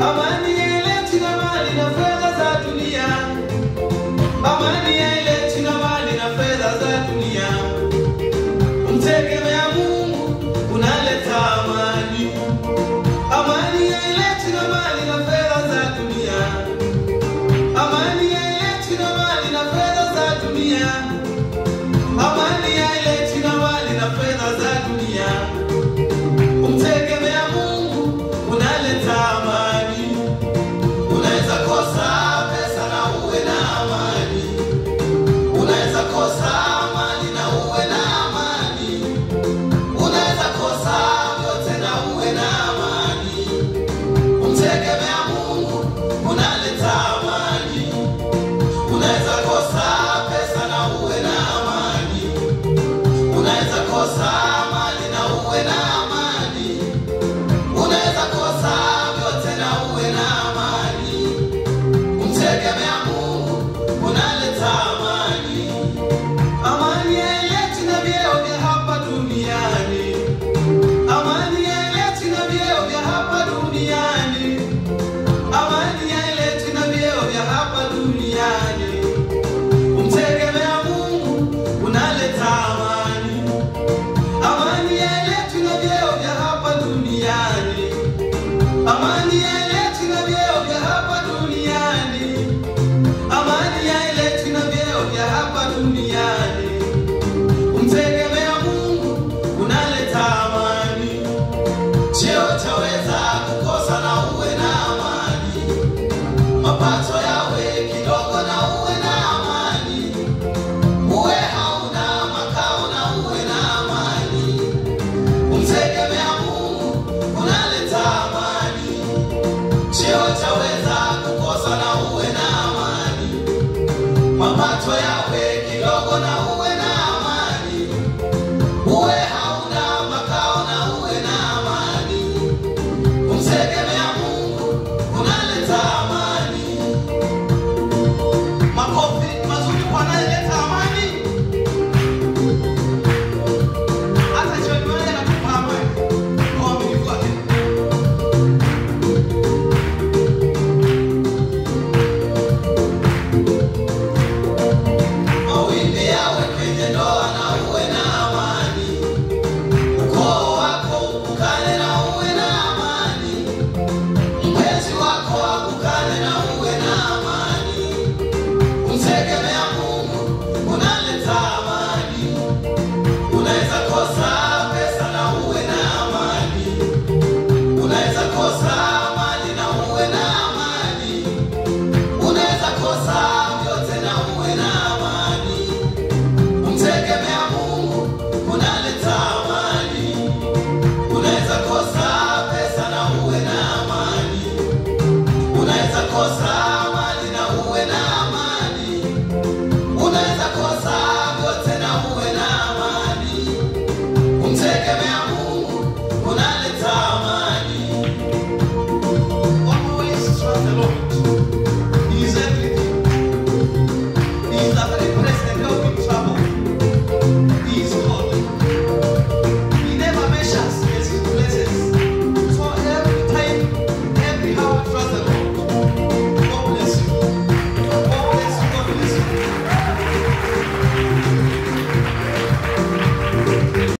Amani haileti na mali na fedha za dunia. Amani haileti na mali na fedha za dunia. Kumtegemea Mungu kunaleta amani. Amani haileti na mali na fedha za dunia. Amani haileti na mali na fedha za dunia. Amani haileti na mali na fedha za dunia. Kumtegemea Mungu kunaleta amani. Unaweza kosa pesa na uwe na amani. Unaweza kosa mali na uwe na amani. Unaweza kosa yote na uwe na amani. Kumtegemea Mungu kunaleta amani. Unaweza kosa pesa na uwe na amani. Unaweza kosa mali na uwe na amani. Unaweza kosa yote na uwe na amani. Kumtegemea Mungu kunaleta amani. Amani haileti na vyeo vya hapa duniani. Amani haileti na vyeo vya hapa duniani. Amani haileti na vyeo vya hapa duniani. Kumtegemea Mungu kunaleta amani. Amani haileti na vyeo vya hapa duniani. Amani haileti na vyeo vya hapa duniani. Amani haileti na vyeo vya hapa duniani. Kumtegemea Mungu kunaleta amani. Cheo chaweza kukosa na uwe na amani. Mapato yawe kidogo na uwe na amani. Uwe hauna makao na uwe na amani. Kumtegemea Mungu kunaleta amani. Cheo chaweza kukosa na uwe na amani. Mapato yawe